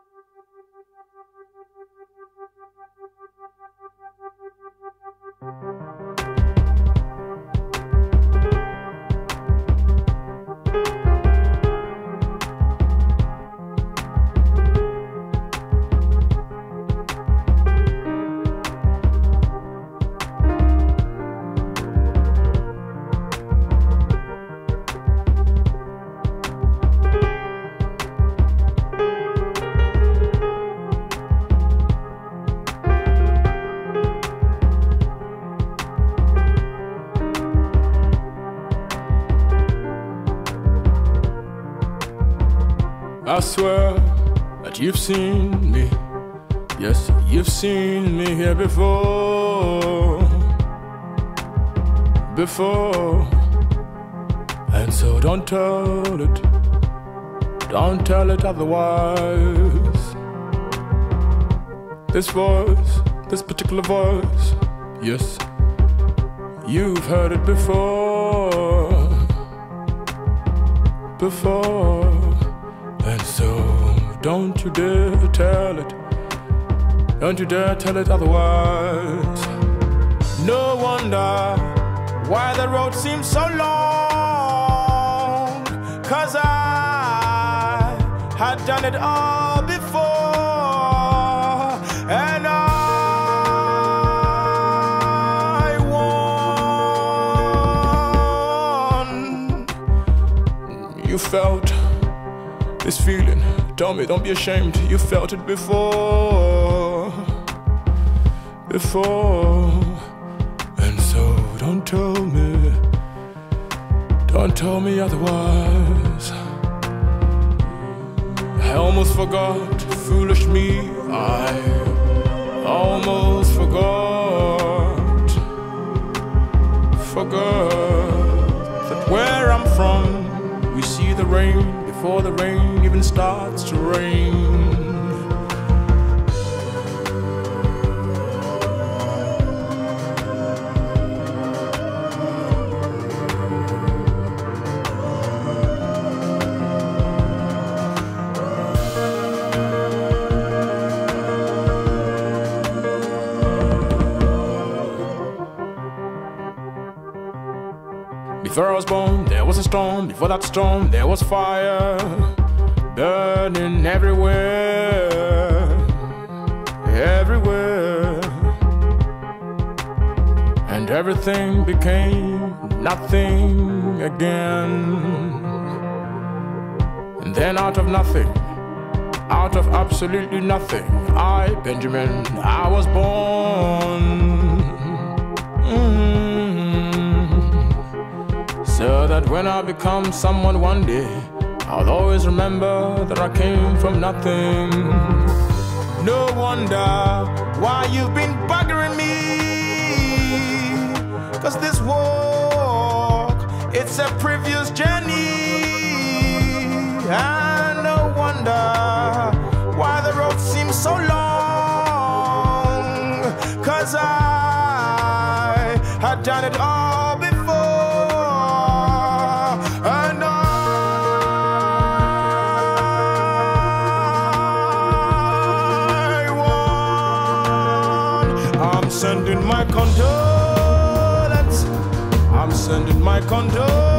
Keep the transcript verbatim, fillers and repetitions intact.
I swear that you've seen me. Yes, you've seen me here before. Before. And so don't tell it. Don't tell it otherwise. This voice, this particular voice, yes, you've heard it before. Before. And so, don't you dare tell it. Don't you dare tell it otherwise. No wonder why the road seems so long, 'cause I had done it all before. And I won. You felt this feeling, tell me, don't be ashamed. You felt it before, before. And so don't tell me, don't tell me otherwise. I almost forgot, foolish me, I almost forgot, forgot that where I'm from, we see the rain before the rain even starts to rain. Before I was born, there was a storm. Before that storm, there was fire burning everywhere, everywhere. And everything became nothing again. And then out of nothing, out of absolutely nothing, I, Benjamin, I was born. Mm-hmm. So that when I become someone one day, I'll always remember that I came from nothing. No wonder why you've been buggering me, 'cause this walk, it's a previous journey. And no wonder why the road seems so long, 'cause I had done it all before. And I won. I'm sending my condolence. I'm sending my condolence.